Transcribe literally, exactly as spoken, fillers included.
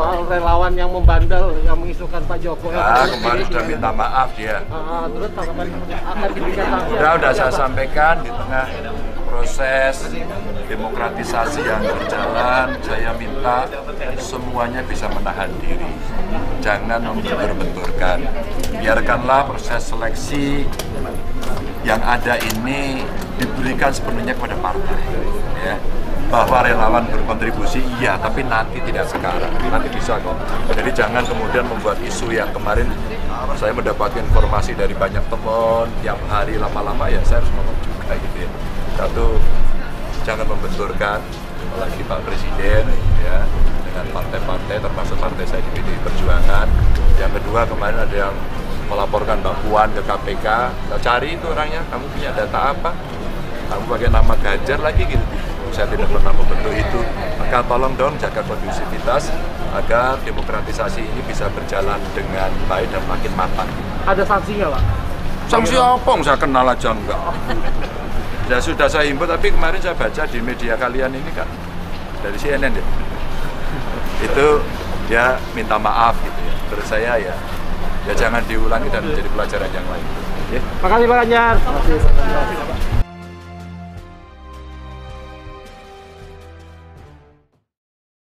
Soal relawan yang membandel, yang mengisukan Pak Jokowi. Nah, kemarin sudah minta maaf dia. Uh, terus tanggapan akan diberikan sanksi. Udah, udah saya sampaikan di tengah proses demokratisasi yang berjalan, saya minta semuanya bisa menahan diri. Jangan membentur-benturkan. Biarkanlah proses seleksi yang ada ini diberikan sepenuhnya kepada partai. Ya. Bahwa relawan berkontribusi, iya, tapi nanti tidak sekarang, nanti bisa kok. Jadi jangan kemudian membuat isu yang kemarin saya mendapatkan informasi dari banyak teman, tiap hari lama-lama ya saya harus ngomong juga gitu ya. Satu, jangan membenturkan, apalagi Pak Presiden ya, dengan partai-partai, termasuk partai saya di P D I Perjuangan. Yang kedua, kemarin ada yang melaporkan Mbak Puan ke K P K, kita cari itu orangnya, kamu punya data apa? Kamu pakai nama Ganjar lagi gitu. Saya tidak pernah membentuk itu, maka tolong dong jaga kondusivitas agar demokratisasi ini bisa berjalan dengan baik dan makin matang. Ada sanksinya, Pak? Sanksi apa? Saya kenal aja enggak. Ya sudah saya himbau, tapi kemarin saya baca di media kalian ini kan, dari C N N ya, itu dia minta maaf gitu ya. Terus saya ya, ya jangan diulangi dan menjadi pelajaran yang lain. Makasih Pak Ganjar.